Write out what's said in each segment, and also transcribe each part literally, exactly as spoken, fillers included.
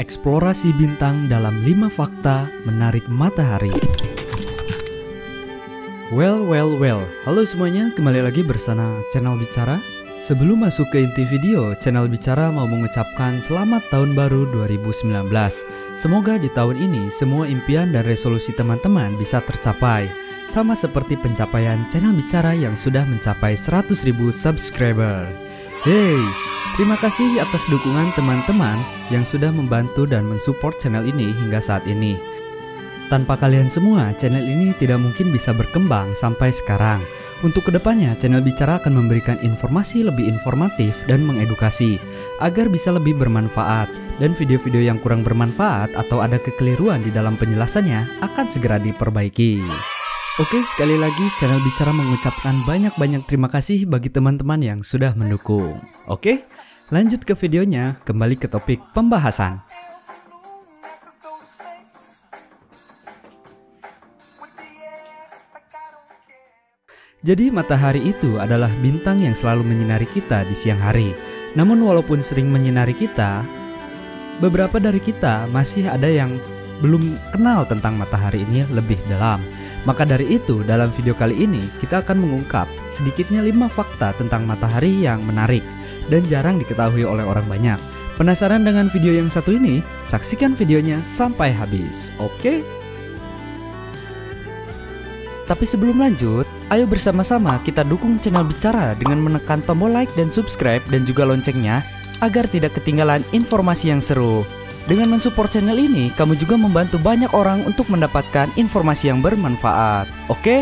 eksplorasi bintang dalam lima fakta menarik matahari. Well, well, well. Halo semuanya, kembali lagi bersama Channel Bicara. Sebelum masuk ke inti video, Channel Bicara mau mengucapkan selamat tahun baru dua ribu sembilan belas. Semoga di tahun ini semua impian dan resolusi teman-teman bisa tercapai, sama seperti pencapaian Channel Bicara yang sudah mencapai seratus ribu subscriber. Hey, terima kasih atas dukungan teman-teman yang sudah membantu dan mensupport channel ini hingga saat ini. Tanpa kalian semua, channel ini tidak mungkin bisa berkembang sampai sekarang. Untuk kedepannya, Channel Bicara akan memberikan informasi lebih informatif dan mengedukasi, agar bisa lebih bermanfaat, dan video-video yang kurang bermanfaat atau ada kekeliruan di dalam penjelasannya akan segera diperbaiki. Oke, sekali lagi Channel Bicara mengucapkan banyak-banyak terima kasih bagi teman-teman yang sudah mendukung. Oke, lanjut ke videonya, kembali ke topik pembahasan. Jadi matahari itu adalah bintang yang selalu menyinari kita di siang hari. Namun walaupun sering menyinari kita, beberapa dari kita masih ada yang belum kenal tentang matahari ini lebih dalam. Maka dari itu, dalam video kali ini kita akan mengungkap sedikitnya lima fakta tentang matahari yang menarik dan jarang diketahui oleh orang banyak. Penasaran dengan video yang satu ini? Saksikan videonya sampai habis, oke? Tapi sebelum lanjut, ayo bersama-sama kita dukung Channel Bicara dengan menekan tombol like dan subscribe dan juga loncengnya agar tidak ketinggalan informasi yang seru. Dengan mensupport channel ini, kamu juga membantu banyak orang untuk mendapatkan informasi yang bermanfaat. Oke?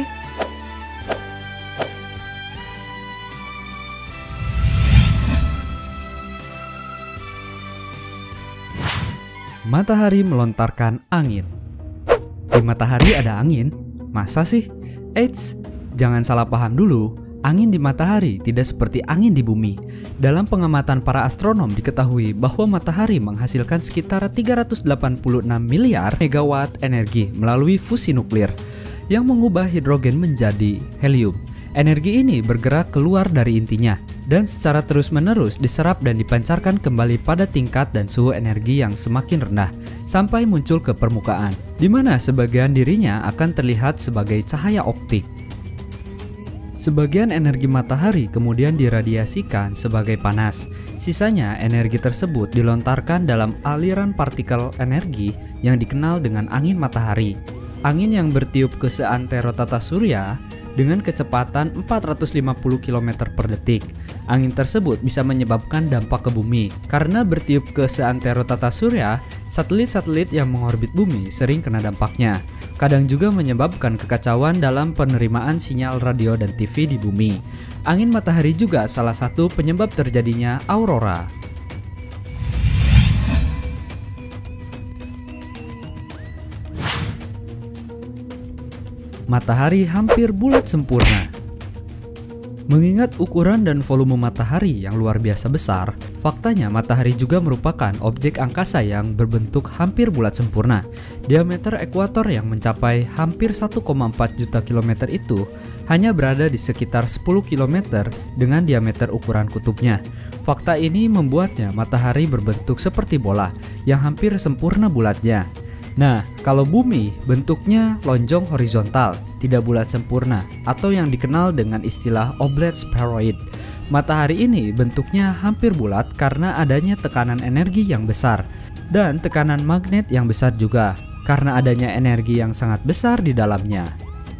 Matahari melontarkan angin. Di matahari ada angin? Masa sih? Eits, jangan salah paham dulu. Angin di matahari tidak seperti angin di bumi. Dalam pengamatan para astronom diketahui bahwa matahari menghasilkan sekitar tiga ratus delapan puluh enam miliar megawatt energi melalui fusi nuklir yang mengubah hidrogen menjadi helium. Energi ini bergerak keluar dari intinya dan secara terus-menerus diserap dan dipancarkan kembali pada tingkat dan suhu energi yang semakin rendah sampai muncul ke permukaan, di mana sebagian dirinya akan terlihat sebagai cahaya optik. Sebagian energi matahari kemudian diradiasikan sebagai panas. Sisanya energi tersebut dilontarkan dalam aliran partikel energi yang dikenal dengan angin matahari. Angin yang bertiup ke seantero tata surya dengan kecepatan empat ratus lima puluh kilometer per detik. Angin tersebut bisa menyebabkan dampak ke bumi. Karena bertiup ke seantero tata surya, satelit-satelit yang mengorbit bumi sering kena dampaknya. Kadang juga menyebabkan kekacauan dalam penerimaan sinyal radio dan T V di bumi. Angin matahari juga salah satu penyebab terjadinya aurora. Matahari hampir bulat sempurna. Mengingat ukuran dan volume matahari yang luar biasa besar, faktanya matahari juga merupakan objek angkasa yang berbentuk hampir bulat sempurna. Diameter ekuator yang mencapai hampir satu koma empat juta kilometer itu hanya berada di sekitar sepuluh kilometer dengan diameter ukuran kutubnya. Fakta ini membuatnya matahari berbentuk seperti bola yang hampir sempurna bulatnya. Nah, kalau bumi bentuknya lonjong horizontal, tidak bulat sempurna, atau yang dikenal dengan istilah oblate spheroid. Matahari ini bentuknya hampir bulat karena adanya tekanan energi yang besar, dan tekanan magnet yang besar juga, karena adanya energi yang sangat besar di dalamnya.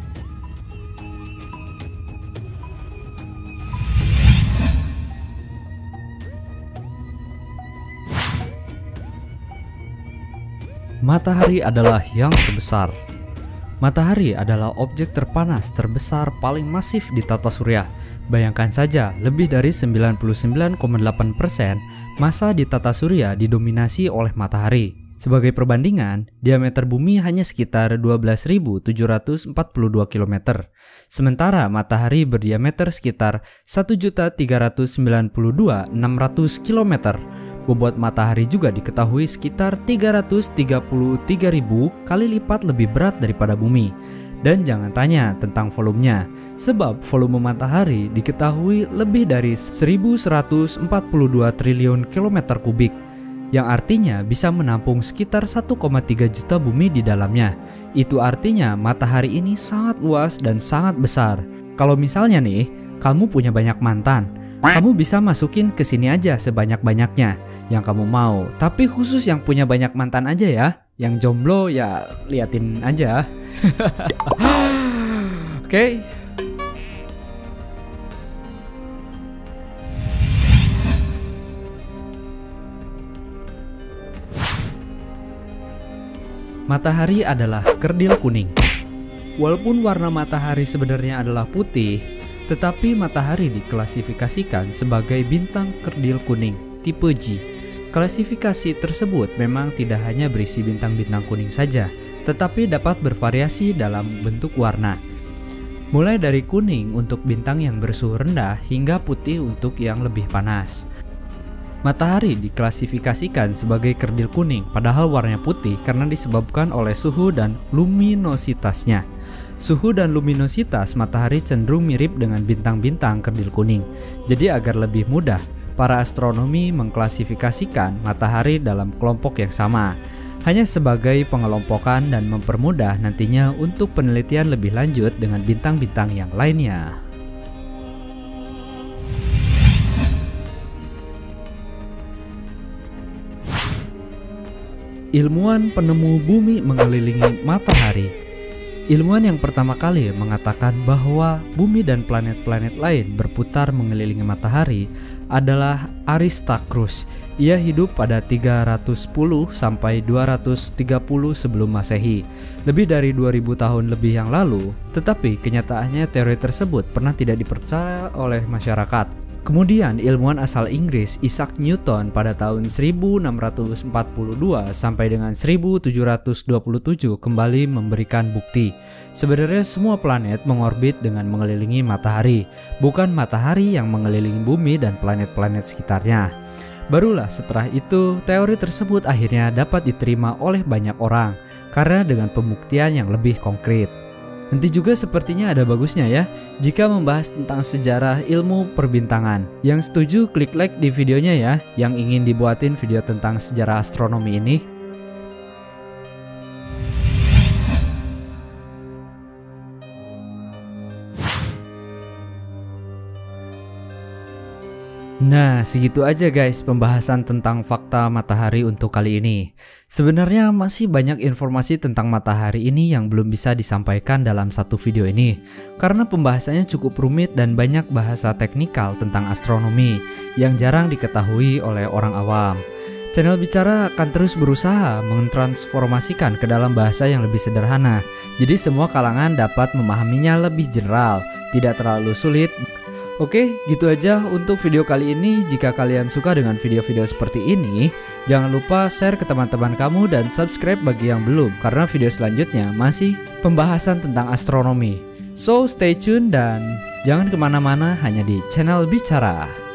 Matahari adalah yang terbesar. Matahari adalah objek terpanas terbesar paling masif di tata surya. Bayangkan saja, lebih dari sembilan puluh sembilan koma delapan persen massa di tata surya didominasi oleh matahari. Sebagai perbandingan, diameter bumi hanya sekitar dua belas ribu tujuh ratus empat puluh dua kilometer. Sementara matahari berdiameter sekitar satu juta tiga ratus sembilan puluh dua ribu enam ratus kilometer. Bobot matahari juga diketahui sekitar tiga ratus tiga puluh tiga ribu kali lipat lebih berat daripada bumi. Dan jangan tanya tentang volumenya, sebab volume matahari diketahui lebih dari seribu seratus empat puluh dua triliun kilometer kubik. yang artinya bisa menampung sekitar satu koma tiga juta bumi di dalamnya. Itu artinya matahari ini sangat luas dan sangat besar. Kalau misalnya nih, kamu punya banyak mantan, kamu bisa masukin ke sini aja sebanyak-banyaknya yang kamu mau. Tapi khusus yang punya banyak mantan aja ya. Yang jomblo ya liatin aja. Oke. Okay. Matahari adalah kerdil kuning. Walaupun warna matahari sebenarnya adalah putih, tetapi matahari diklasifikasikan sebagai bintang kerdil kuning tipe G. Klasifikasi tersebut memang tidak hanya berisi bintang-bintang kuning saja, tetapi dapat bervariasi dalam bentuk warna. Mulai dari kuning untuk bintang yang bersuhu rendah hingga putih untuk yang lebih panas. Matahari diklasifikasikan sebagai kerdil kuning padahal warnanya putih karena disebabkan oleh suhu dan luminositasnya. Suhu dan luminositas matahari cenderung mirip dengan bintang-bintang kerdil kuning. Jadi agar lebih mudah, para astronomi mengklasifikasikan matahari dalam kelompok yang sama. Hanya sebagai pengelompokan dan mempermudah nantinya untuk penelitian lebih lanjut dengan bintang-bintang yang lainnya. Ilmuwan penemu bumi mengelilingi matahari. Ilmuwan yang pertama kali mengatakan bahwa bumi dan planet-planet lain berputar mengelilingi matahari adalah Aristarchus. Ia hidup pada tiga ratus sepuluh sampai dua ratus tiga puluh sebelum Masehi, lebih dari dua ribu tahun lebih yang lalu. Tetapi kenyataannya teori tersebut pernah tidak dipercaya oleh masyarakat. Kemudian ilmuwan asal Inggris Isaac Newton pada tahun seribu enam ratus empat puluh dua sampai dengan seribu tujuh ratus dua puluh tujuh kembali memberikan bukti. Sebenarnya semua planet mengorbit dengan mengelilingi matahari, bukan matahari yang mengelilingi bumi dan planet-planet sekitarnya. Barulah setelah itu teori tersebut akhirnya dapat diterima oleh banyak orang karena dengan pembuktian yang lebih konkret. Nanti juga sepertinya ada bagusnya ya jika membahas tentang sejarah ilmu perbintangan. Yang setuju klik like di videonya ya, yang ingin dibuatin video tentang sejarah astronomi ini. Nah, segitu aja guys pembahasan tentang fakta matahari untuk kali ini. Sebenarnya masih banyak informasi tentang matahari ini yang belum bisa disampaikan dalam satu video ini, karena pembahasannya cukup rumit dan banyak bahasa teknikal tentang astronomi yang jarang diketahui oleh orang awam. Channel Bicara akan terus berusaha mentransformasikan ke dalam bahasa yang lebih sederhana, jadi semua kalangan dapat memahaminya lebih general, tidak terlalu sulit. Oke, gitu aja untuk video kali ini. Jika kalian suka dengan video-video seperti ini, jangan lupa share ke teman-teman kamu dan subscribe bagi yang belum, karena video selanjutnya masih pembahasan tentang astronomi. So, stay tune dan jangan kemana-mana hanya di Channel Bicara.